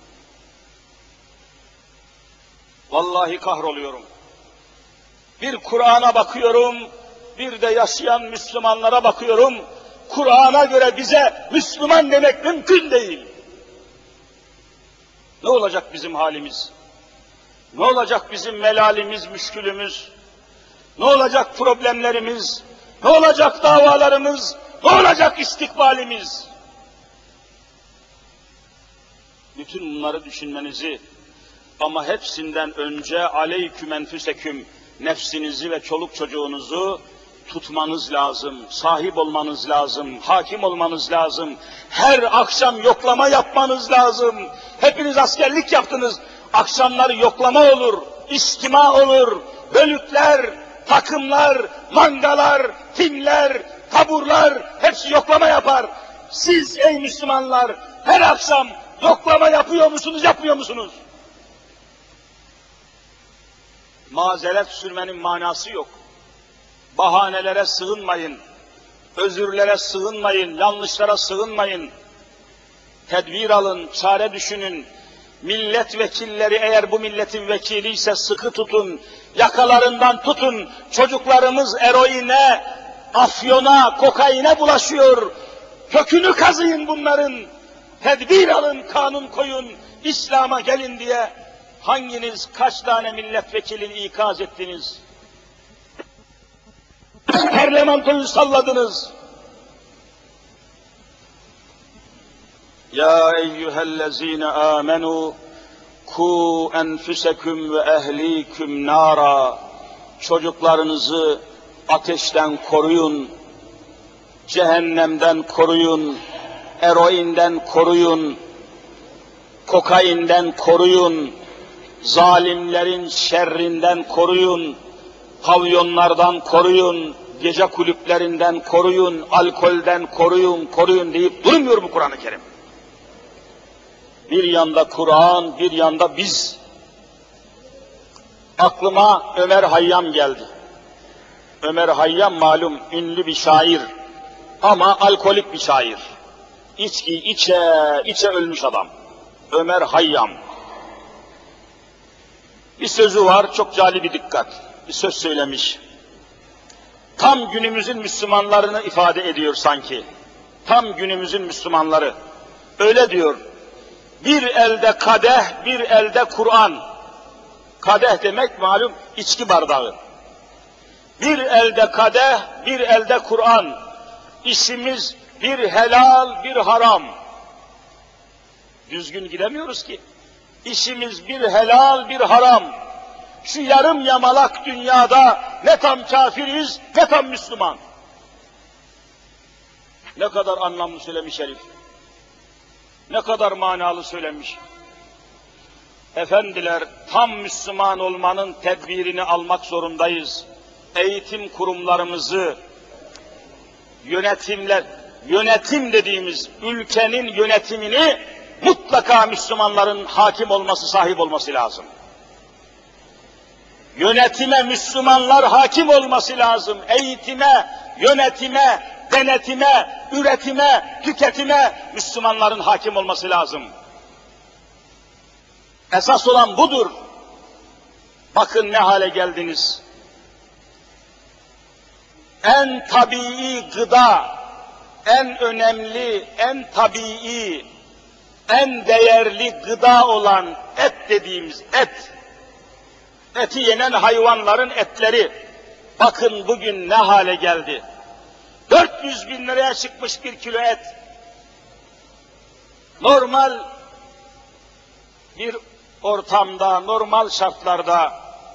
Vallahi kahroluyorum. Bir Kur'an'a bakıyorum, bir de yaşayan Müslümanlara bakıyorum. Kur'an'a göre bize Müslüman demek mümkün değil. Ne olacak bizim halimiz? Ne olacak bizim melalimiz, müşkülümüz? Ne olacak problemlerimiz? Ne olacak davalarımız? Ne olacak istikbalimiz? Bütün bunları düşünmenizi, ama hepsinden önce aleyküm enfüseküm, nefsinizi ve çoluk çocuğunuzu tutmanız lazım, sahip olmanız lazım, hakim olmanız lazım. Her akşam yoklama yapmanız lazım. Hepiniz askerlik yaptınız. Akşamları yoklama olur, istima olur, bölükler, takımlar, mangalar, timler, taburlar hepsi yoklama yapar. Siz ey Müslümanlar her akşam yoklama yapıyor musunuz, yapmıyor musunuz? Mazeret sürmenin manası yok. Bahanelere sığınmayın, özürlere sığınmayın, yanlışlara sığınmayın. Tedbir alın, çare düşünün. Milletvekilleri eğer bu milletin vekiliyse sıkı tutun, yakalarından tutun. Çocuklarımız eroine, afyona, kokaine bulaşıyor. Kökünü kazıyın bunların. Tedbir alın, kanun koyun, İslam'a gelin diye. Hanginiz kaç tane milletvekilini ikaz ettiniz? Parlamentoyu salladınız. Ya eyyühellezine amenu ku enfüseküm ve ehliküm nara. Çocuklarınızı ateşten koruyun, cehennemden koruyun, eroinden koruyun, kokainden koruyun, zalimlerin şerrinden koruyun, pavyonlardan koruyun, gece kulüplerinden koruyun, alkolden koruyun deyip durmuyor bu Kur'an-ı Kerim. Bir yanda Kur'an, bir yanda biz. Aklıma Ömer Hayyam geldi. Ömer Hayyam malum ünlü bir şair ama alkolik bir şair. İçki içe ölmüş adam. Ömer Hayyam. Bir sözü var, çok cali bir dikkat. Bir söz söylemiş. Tam günümüzün Müslümanlarını ifade ediyor sanki. Tam günümüzün Müslümanları. Öyle diyor. Bir elde kadeh, bir elde Kur'an. Kadeh demek malum içki bardağı. Bir elde kadeh, bir elde Kur'an. İşimiz bir helal, bir haram. Düzgün gidemiyoruz ki. İşimiz bir helal, bir haram. Şu yarım yamalak dünyada ne tam kafiriz, ne tam Müslüman. Ne kadar anlamlı söylemiş herif. Ne kadar manalı söylemiş. Efendiler, tam Müslüman olmanın tedbirini almak zorundayız. Eğitim kurumlarımızı, yönetim dediğimiz ülkenin yönetimini mutlaka Müslümanların hakim olması, sahip olması lazım. Yönetime Müslümanlar hakim olması lazım. Eğitime, yönetime, denetime, üretime, tüketime Müslümanların hakim olması lazım. Esas olan budur. Bakın ne hale geldiniz. En tabii gıda, en önemli, en tabii, en değerli gıda olan et dediğimiz et, eti yenen hayvanların etleri, bakın bugün ne hale geldi. 400 bin liraya çıkmış bir kilo et. Normal bir ortamda, normal şartlarda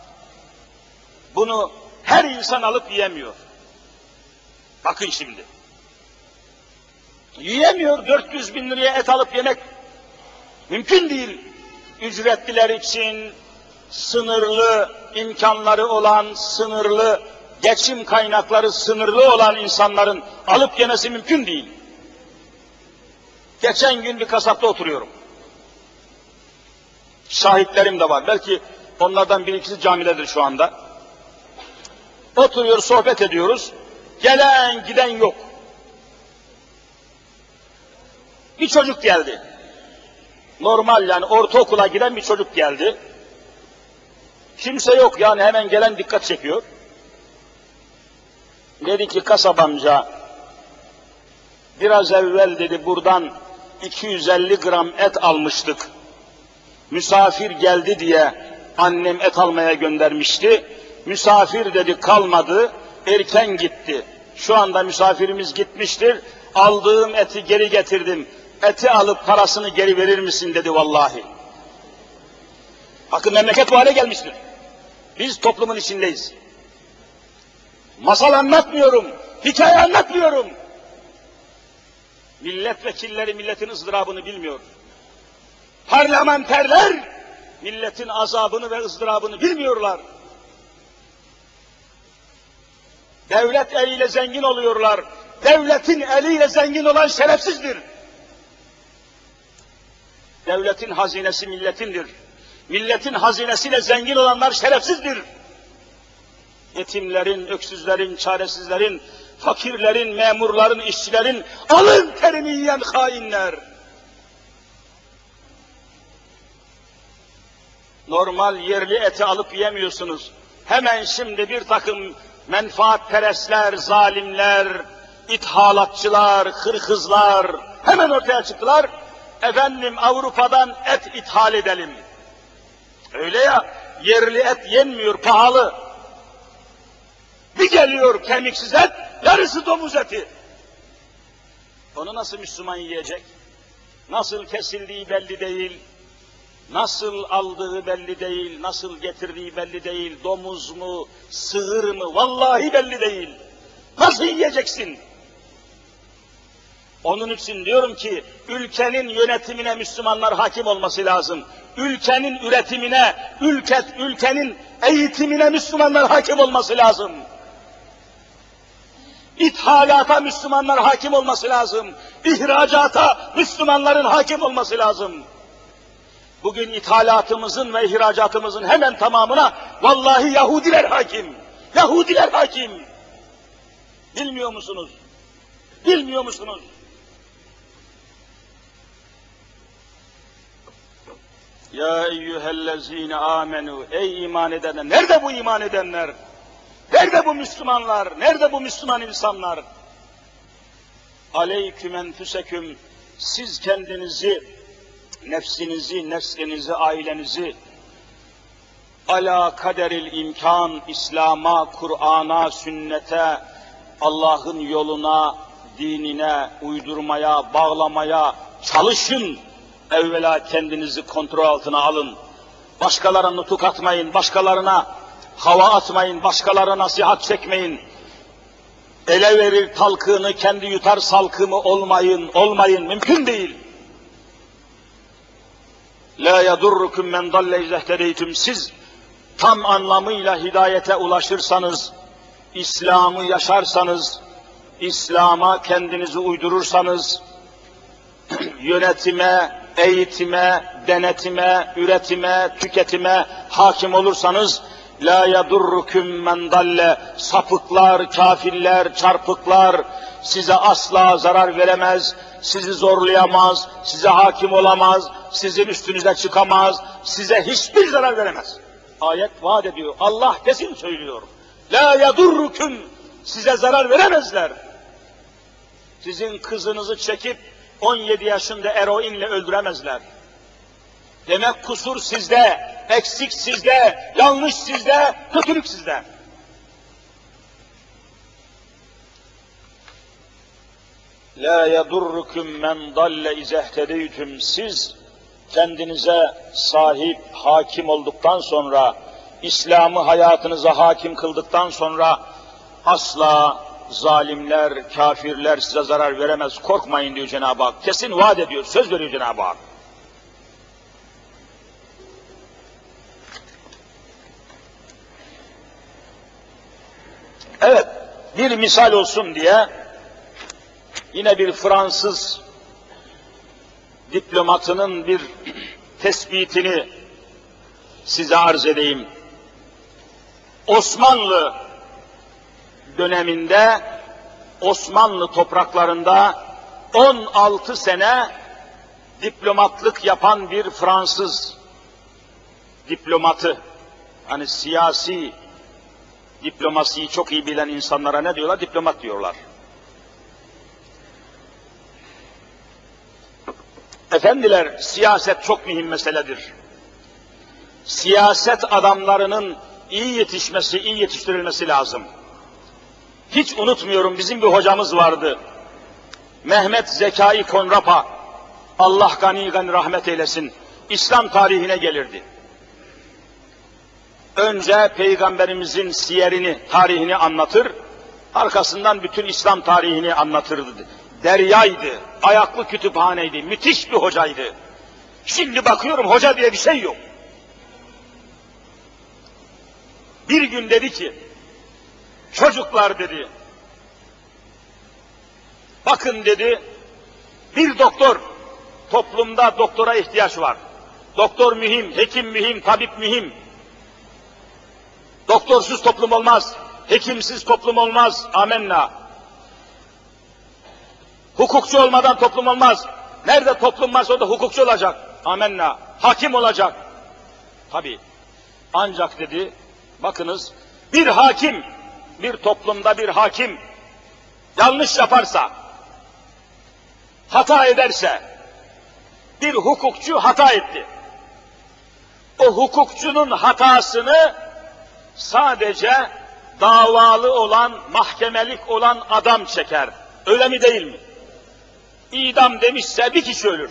bunu her insan alıp yiyemiyor. Bakın şimdi. Yiyemiyor, 400 bin liraya et alıp yemek mümkün değil. Ücretliler için sınırlı imkanları olan, sınırlı geçim kaynakları sınırlı olan insanların alıp yemesi mümkün değil. Geçen gün bir kasapta oturuyorum. Şahitlerim de var. Belki onlardan bir ikisi camidedir şu anda. Oturuyor, sohbet ediyoruz. Gelen giden yok. Bir çocuk geldi. Normal yani ortaokula giden bir çocuk geldi. Kimse yok yani hemen gelen dikkat çekiyor. Dedi ki kasap amca, biraz evvel dedi buradan 250 gram et almıştık. Misafir geldi diye annem et almaya göndermişti. Misafir dedi kalmadı, erken gitti. Şu anda misafirimiz gitmiştir. Aldığım eti geri getirdim. Eti alıp parasını geri verir misin dedi vallahi. Bakın memleket bu hale gelmiştir. Biz toplumun içindeyiz. Masal anlatmıyorum, hikaye anlatmıyorum. Milletvekilleri milletin ızdırabını bilmiyor. Parlamenterler milletin azabını ve ızdırabını bilmiyorlar. Devlet eliyle zengin oluyorlar. Devletin eliyle zengin olan şerefsizdir. Devletin hazinesi milletindir. Milletin hazinesiyle zengin olanlar şerefsizdir. Yetimlerin, öksüzlerin, çaresizlerin, fakirlerin, memurların, işçilerin alın terini yiyen hainler. Normal yerli eti alıp yiyemiyorsunuz. Hemen şimdi bir takım menfaatperestler, zalimler, ithalatçılar, hırkızlar hemen ortaya çıktılar. Efendim Avrupa'dan et ithal edelim. Öyle ya, yerli et yenmiyor, pahalı. Bir geliyor kemiksiz et, yarısı domuz eti. Onu nasıl Müslüman yiyecek? Nasıl kesildiği belli değil, nasıl aldığı belli değil, nasıl getirdiği belli değil, domuz mu, sığır mı, vallahi belli değil. Nasıl yiyeceksin? Onun için diyorum ki ülkenin yönetimine Müslümanlar hakim olması lazım. Ülkenin üretimine, ülkenin eğitimine Müslümanlar hakim olması lazım. İthalata Müslümanlar hakim olması lazım. İhracata Müslümanların hakim olması lazım. Bugün ithalatımızın ve ihracatımızın hemen tamamına vallahi Yahudiler hakim. Yahudiler hakim. Bilmiyor musunuz? Bilmiyor musunuz? Ya eyyühellezine amenu, ey iman edenler, nerede bu iman edenler? Nerede bu Müslümanlar? Nerede bu Müslüman insanlar? Aleyküm enfüseküm, siz kendinizi, nefsinizi, neslinizi, ailenizi ala kaderil imkan, İslam'a, Kur'an'a, sünnete, Allah'ın yoluna, dinine uydurmaya, bağlamaya çalışın. Evvela kendinizi kontrol altına alın. Başkalarına nutuk atmayın, başkalarına hava atmayın, başkalarına nasihat çekmeyin. Ele verir talkığını, kendi yutar salkımı olmayın, mümkün değil. La yadurrukum men dalle izehtedeytüm. Siz tam anlamıyla hidayete ulaşırsanız, İslam'ı yaşarsanız, İslam'a kendinizi uydurursanız, yönetime, eğitime, denetime, üretime, tüketime hakim olursanız, la yadurrukum men dalle, sapıklar, kafirler, çarpıklar size asla zarar veremez, sizi zorlayamaz, size hakim olamaz, sizin üstünüze çıkamaz, size hiçbir zarar veremez. Ayet vaat ediyor, Allah kesin söylüyor. La yadurrukum, size zarar veremezler. Sizin kızınızı çekip 17 yaşında eroinle öldüremezler. Demek kusur sizde, eksik sizde, yanlış sizde, kötülük sizde. La yadurrukum men dalle izehtedeytüm. Siz kendinize sahip, hakim olduktan sonra, İslam'ı hayatınıza hakim kıldıktan sonra asla zalimler, kafirler size zarar veremez. Korkmayın diyor Cenab-ı Hak. Kesin vaat ediyor, söz veriyor Cenab-ı Hak. Evet, bir misal olsun diye yine bir Fransız diplomatının bir tespitini size arz edeyim. Osmanlı döneminde, Osmanlı topraklarında 16 sene diplomatlık yapan bir Fransız diplomatı, hani siyasi diplomasiyi çok iyi bilen insanlara ne diyorlar? Diplomat diyorlar. Efendiler, siyaset çok mühim meseledir. Siyaset adamlarının iyi yetişmesi, iyi yetiştirilmesi lazım. Hiç unutmuyorum, bizim bir hocamız vardı. Mehmet Zekai Konrapa, Allah gani gani rahmet eylesin, İslam tarihine gelirdi. Önce Peygamberimizin siyerini, tarihini anlatır, arkasından bütün İslam tarihini anlatırdı. Deryaydı, ayaklı kütüphaneydi, müthiş bir hocaydı. Şimdi bakıyorum hoca diye bir şey yok. Bir gün dedi ki, çocuklar dedi, bakın dedi, bir doktor, toplumda doktora ihtiyaç var. Doktor mühim, hekim mühim, tabip mühim. Doktorsuz toplum olmaz, hekimsiz toplum olmaz, amenna. Hukukçu olmadan toplum olmaz. Nerede toplum varsa orada hukukçu olacak, amenna. Hakim olacak. Tabii. Ancak dedi, bakınız, bir hakim, bir toplumda bir hakim yanlış yaparsa, hata ederse, bir hukukçu hata etti. O hukukçunun hatasını sadece davalı olan, mahkemelik olan adam çeker. Öyle mi değil mi? İdam demişse bir kişi ölür.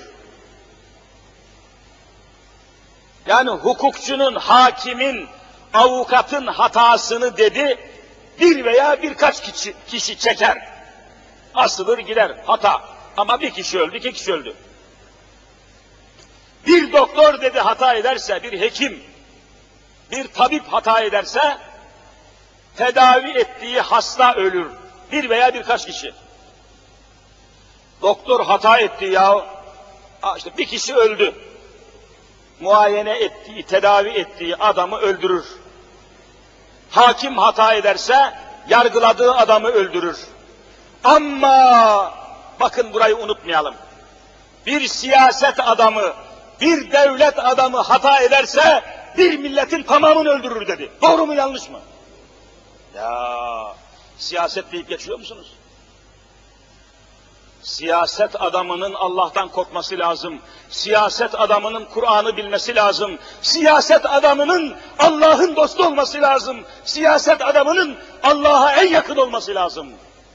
Yani hukukçunun, hakimin, avukatın hatasını dedi, bir veya birkaç kişi çeker. Asılır gider hata. Ama bir kişi öldü, 2 kişi öldü. Bir doktor dedi hata ederse, bir hekim, bir tabip hata ederse, tedavi ettiği hasta ölür. Bir veya birkaç kişi. Doktor hata etti ya, işte bir kişi öldü. Muayene ettiği, tedavi ettiği adamı öldürür. Hakim hata ederse, yargıladığı adamı öldürür. Ama bakın burayı unutmayalım. Bir siyaset adamı, bir devlet adamı hata ederse bir milletin tamamını öldürür dedi. Doğru mu yanlış mı? Ya siyaset deyip geçiyor musunuz? Siyaset adamının Allah'tan korkması lazım. Siyaset adamının Kur'an'ı bilmesi lazım. Siyaset adamının Allah'ın dostu olması lazım. Siyaset adamının Allah'a en yakın olması lazım.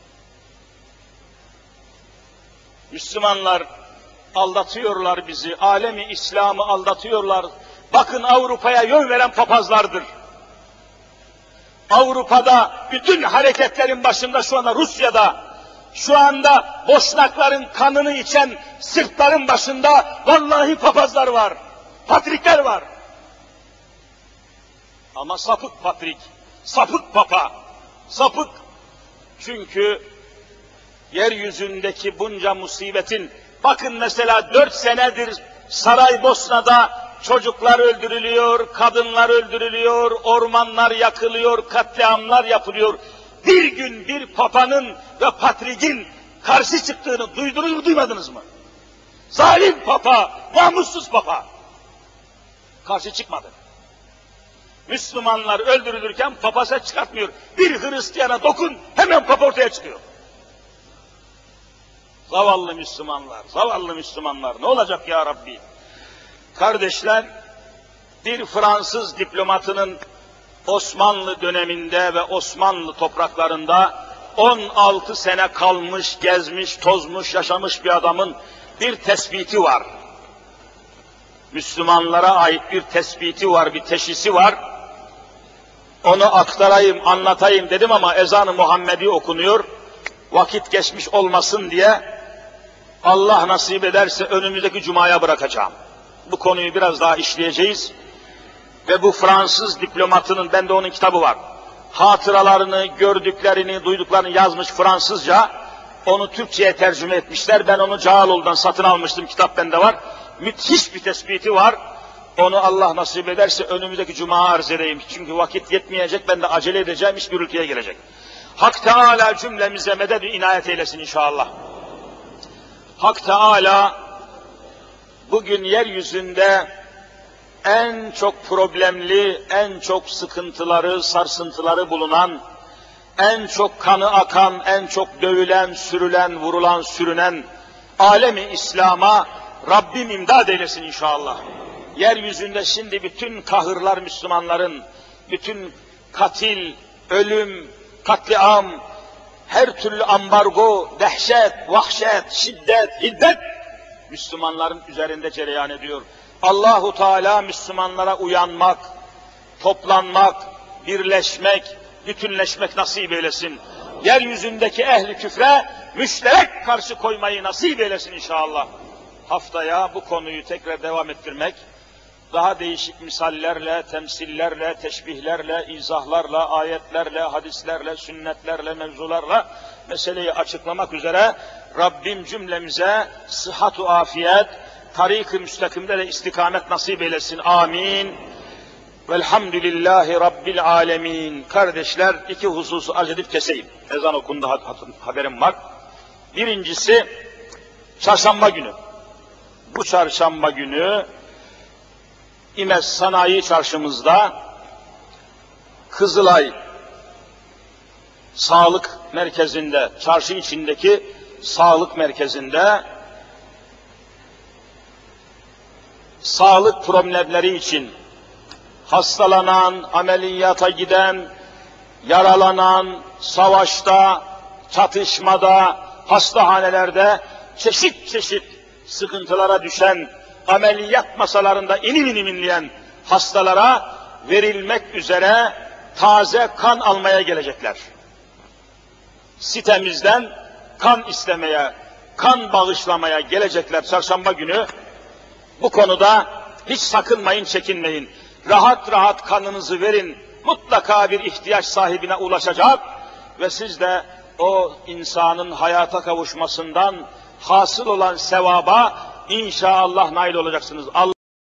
Müslümanlar aldatıyorlar bizi, alemi İslam'ı aldatıyorlar. Bakın Avrupa'ya yön veren papazlardır. Avrupa'da bütün hareketlerin başında şu anda Rusya'da, şu anda Boşnakların kanını içen Sırpların başında vallahi papazlar var, patrikler var. Ama sapık patrik, sapık papa, sapık. Çünkü yeryüzündeki bunca musibetin, bakın mesela 4 senedir Saraybosna'da çocuklar öldürülüyor, kadınlar öldürülüyor, ormanlar yakılıyor, katliamlar yapılıyor. Bir gün bir papanın ve patrikin karşı çıktığını duydunuz mu, duymadınız mı? Zalim papa, namussuz papa. Karşı çıkmadı. Müslümanlar öldürülürken papa ses çıkartmıyor. Bir Hristiyana dokun, hemen papa ortaya çıkıyor. Zavallı Müslümanlar, zavallı Müslümanlar, ne olacak ya Rabbi? Kardeşler, bir Fransız diplomatının Osmanlı döneminde ve Osmanlı topraklarında 16 sene kalmış, gezmiş, tozmuş, yaşamış bir adamın bir tespiti var. Müslümanlara ait bir tespiti var, bir teşhisi var. Onu aktarayım, anlatayım dedim ama ezan-ı Muhammedi okunuyor. Vakit geçmiş olmasın diye Allah nasip ederse önümüzdeki cumaya bırakacağım. Bu konuyu biraz daha işleyeceğiz. Ve bu Fransız diplomatının, bende onun kitabı var. Hatıralarını, gördüklerini, duyduklarını yazmış Fransızca. Onu Türkçe'ye tercüme etmişler. Ben onu Cağaloğlu'dan satın almıştım. Kitap bende var. Müthiş bir tespiti var. Onu Allah nasip ederse önümüzdeki cuma arz edeyim. Çünkü vakit yetmeyecek. Ben de acele edeceğim. İş gürültüye gelecek. Hak Teâlâ cümlemize meded-i inayet eylesin inşallah. Hak Teâlâ bugün yeryüzünde en çok problemli, en çok sıkıntıları, sarsıntıları bulunan, en çok kanı akan, en çok dövülen, sürülen, vurulan, sürünen alemi İslam'a Rabbim imdad eylesin inşallah. Yeryüzünde şimdi bütün kahırlar Müslümanların, bütün katil, ölüm, katliam, her türlü ambargo, dehşet, vahşet, şiddet, hiddet Müslümanların üzerinde cereyan ediyor. Allahu Teala Müslümanlara uyanmak, toplanmak, birleşmek, bütünleşmek nasip eylesin. Yeryüzündeki ehli küfre müşterek karşı koymayı nasip eylesin inşallah. Haftaya bu konuyu tekrar devam ettirmek, daha değişik misallerle, temsillerle, teşbihlerle, izahlarla, ayetlerle, hadislerle, sünnetlerle, mevzularla meseleyi açıklamak üzere Rabbim cümlemize sıhhat-u afiyet, tarik-i müstakimde de istikamet nasip eylesin. Amin. Velhamdülillahi Rabbil alemin. Kardeşler, 2 hususu arz edip keseyim. Ezan okundu, haberim var. Birincisi, çarşamba günü. Bu çarşamba günü İmez Sanayi Çarşımızda Kızılay Sağlık Merkezi'nde, çarşı içindeki sağlık merkezinde sağlık problemleri için hastalanan, ameliyata giden, yaralanan, savaşta, çatışmada, hastahanelerde çeşit çeşit sıkıntılara düşen, ameliyat masalarında inim inim inleyen hastalara verilmek üzere taze kan almaya gelecekler. Sitemizden kan istemeye, kan bağışlamaya gelecekler çarşamba günü. Bu konuda hiç sakınmayın, çekinmeyin. Rahat rahat kanınızı verin. Mutlaka bir ihtiyaç sahibine ulaşacak ve siz de o insanın hayata kavuşmasından hasıl olan sevaba inşallah nail olacaksınız.